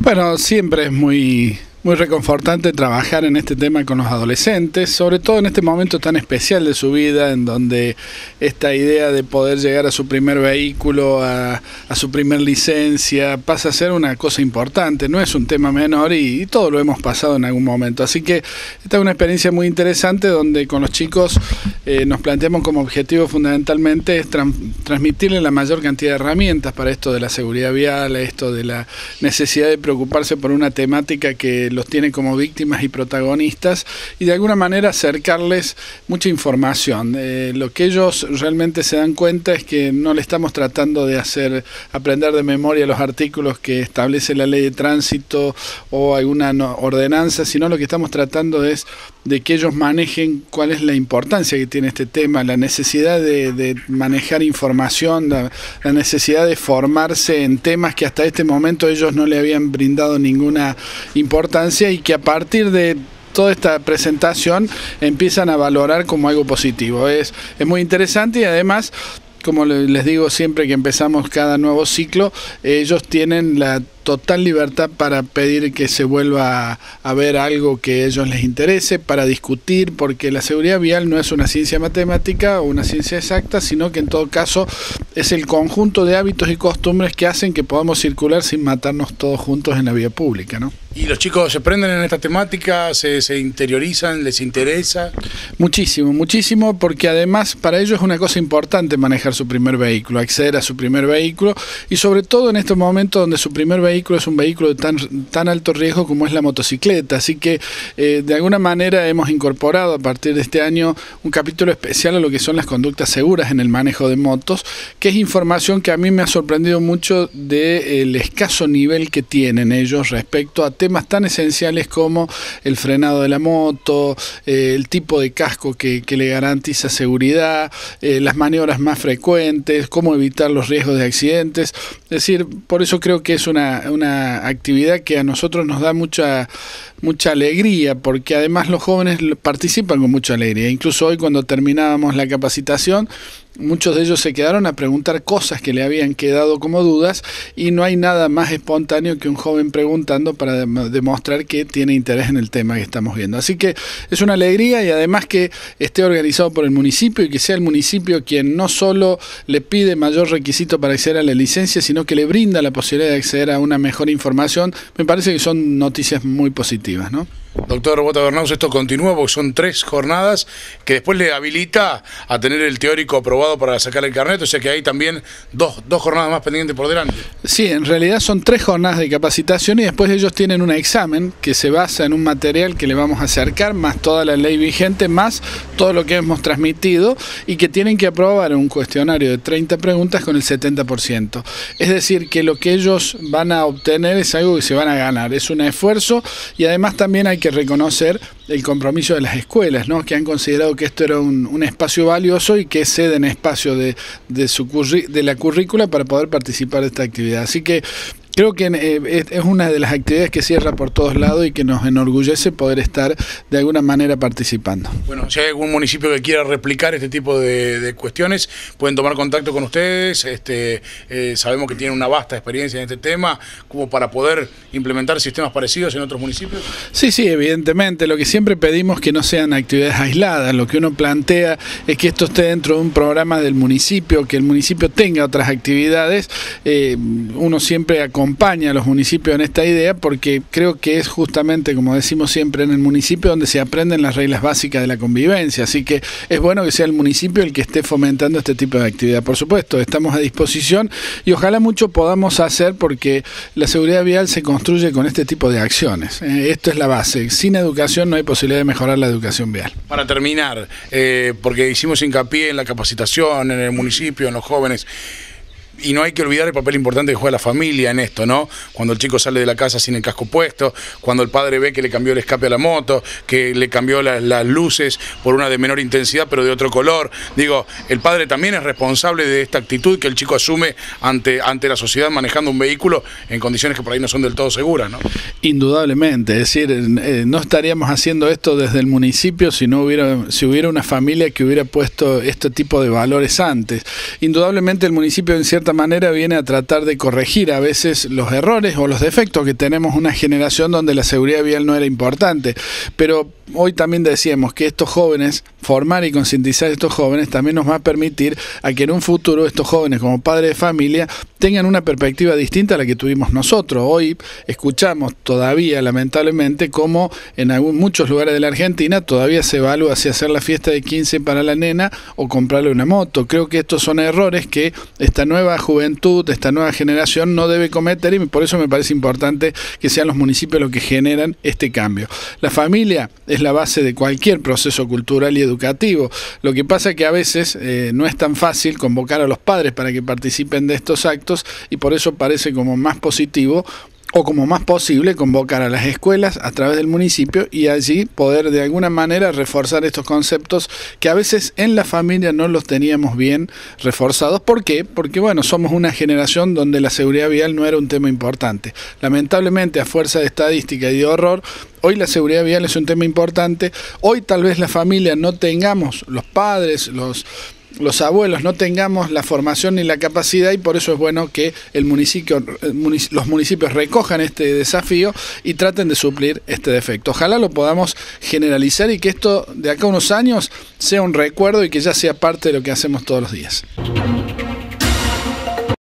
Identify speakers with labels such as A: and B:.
A: Bueno, siempre es muy reconfortante trabajar en este tema con los adolescentes, sobre todo en este momento tan especial de su vida, en donde esta idea de poder llegar a su primer vehículo, a su primer licencia, pasa a ser una cosa importante, no es un tema menor y todo lo hemos pasado en algún momento. Así que esta es una experiencia muy interesante donde con los chicos nos planteamos como objetivo fundamentalmente es transmitirles la mayor cantidad de herramientas para esto de la seguridad vial, esto de la necesidad de preocuparse por una temática que los tiene como víctimas y protagonistas y de alguna manera acercarles mucha información. Lo que ellos realmente se dan cuenta es que no le estamos tratando de hacer aprender de memoria los artículos que establece la ley de tránsito o alguna ordenanza, sino lo que estamos tratando es de que ellos manejen cuál es la importancia que tiene este tema, la necesidad de manejar información, la necesidad de formarse en temas que hasta este momento ellos no le habían brindado ninguna importancia y que a partir de toda esta presentación empiezan a valorar como algo positivo. Es muy interesante y además, como les digo siempre que empezamos cada nuevo ciclo, ellos tienen la total libertad para pedir que se vuelva a ver algo que a ellos les interese, para discutir, porque la seguridad vial no es una ciencia matemática o una ciencia exacta, sino que en todo caso es el conjunto de hábitos y costumbres que hacen que podamos circular sin matarnos todos juntos en la vía pública, ¿no?
B: ¿Y los chicos se prenden en esta temática, se interiorizan, les interesa?
A: Muchísimo, muchísimo, porque además para ellos es una cosa importante manejar su primer vehículo, acceder a su primer vehículo y sobre todo en estos momentos donde su primer vehículo es un vehículo de tan alto riesgo como es la motocicleta, así que de alguna manera hemos incorporado a partir de este año un capítulo especial a lo que son las conductas seguras en el manejo de motos, que es información que a mí me ha sorprendido mucho del escaso nivel que tienen ellos respecto a temas tan esenciales como el frenado de la moto, el tipo de casco que le garantiza seguridad, las maniobras más frecuentes, cómo evitar los riesgos de accidentes. Es decir, por eso creo que es una actividad que a nosotros nos da mucha alegría, porque además los jóvenes participan con mucha alegría. Incluso hoy cuando terminábamos la capacitación, muchos de ellos se quedaron a preguntar cosas que le habían quedado como dudas y no hay nada más espontáneo que un joven preguntando para demostrar que tiene interés en el tema que estamos viendo. Así que es una alegría y además que esté organizado por el municipio y que sea el municipio quien no solo le pide mayor requisito para acceder a la licencia, sino que le brinda la posibilidad de acceder a una mejor información. Me parece que son noticias muy positivas, ¿no?
B: Doctor Bota Bernaus, esto continúa porque son 3 jornadas que después le habilita a tener el teórico aprobado para sacar el carnet, o sea que hay también dos jornadas más pendientes por delante.
A: Sí, en realidad son 3 jornadas de capacitación y después ellos tienen un examen que se basa en un material que le vamos a acercar, más toda la ley vigente, más todo lo que hemos transmitido y que tienen que aprobar un cuestionario de 30 preguntas con el 70%. Es decir, que lo que ellos van a obtener es algo que se van a ganar, es un esfuerzo y además también hay que reconocer el compromiso de las escuelas, ¿no? Que han considerado que esto era un espacio valioso y que ceden espacio de la currícula para poder participar de esta actividad. Así que creo que es una de las actividades que cierra por todos lados y que nos enorgullece poder estar de alguna manera participando.
B: Bueno, si hay algún municipio que quiera replicar este tipo de cuestiones, pueden tomar contacto con ustedes. Sabemos que tienen una vasta experiencia en este tema, como para poder implementar sistemas parecidos en otros municipios.
A: Sí, evidentemente. Lo que siempre pedimos que no sean actividades aisladas. Lo que uno plantea es que esto esté dentro de un programa del municipio, que el municipio tenga otras actividades. Uno siempre acompaña a los municipios en esta idea porque creo que es justamente, como decimos siempre, en el municipio donde se aprenden las reglas básicas de la convivencia, así que es bueno que sea el municipio el que esté fomentando este tipo de actividad. Por supuesto, estamos a disposición y ojalá mucho podamos hacer porque la seguridad vial se construye con este tipo de acciones. Esto es la base. Sin educación no hay posibilidad de mejorar la educación vial.
B: Para terminar, porque hicimos hincapié en la capacitación, en el municipio, en los jóvenes, y no hay que olvidar el papel importante que juega la familia en esto, ¿no? Cuando el chico sale de la casa sin el casco puesto, cuando el padre ve que le cambió el escape a la moto, que le cambió las luces por una de menor intensidad pero de otro color. Digo, el padre también es responsable de esta actitud que el chico asume ante la sociedad manejando un vehículo en condiciones que por ahí no son del todo seguras, ¿no?
A: Indudablemente, es decir, no estaríamos haciendo esto desde el municipio si hubiera una familia que hubiera puesto este tipo de valores antes. Indudablemente el municipio en cierta cierta manera viene a tratar de corregir a veces los errores o los defectos que tenemos una generación donde la seguridad vial no era importante. Pero hoy también decíamos que estos jóvenes, formar y concientizar a estos jóvenes también nos va a permitir a que en un futuro estos jóvenes como padres de familia tengan una perspectiva distinta a la que tuvimos nosotros. Hoy escuchamos todavía, lamentablemente, como en muchos lugares de la Argentina todavía se evalúa si hacer la fiesta de 15 para la nena o comprarle una moto. Creo que estos son errores que esta nueva juventud, esta nueva generación no debe cometer, y por eso me parece importante que sean los municipios los que generan este cambio. La familia es la base de cualquier proceso cultural y educativo. Lo que pasa es que a veces no es tan fácil convocar a los padres para que participen de estos actos, y por eso parece como más positivo o como más posible convocar a las escuelas a través del municipio y allí poder de alguna manera reforzar estos conceptos que a veces en la familia no los teníamos bien reforzados. ¿Por qué? Porque bueno, somos una generación donde la seguridad vial no era un tema importante. Lamentablemente, a fuerza de estadística y de horror, hoy la seguridad vial es un tema importante. Hoy tal vez la familia no tengamos, los padres, los abuelos no tengamos la formación ni la capacidad, y por eso es bueno que los municipios recojan este desafío y traten de suplir este defecto. Ojalá lo podamos generalizar y que esto de acá a unos años sea un recuerdo y que ya sea parte de lo que hacemos todos los días.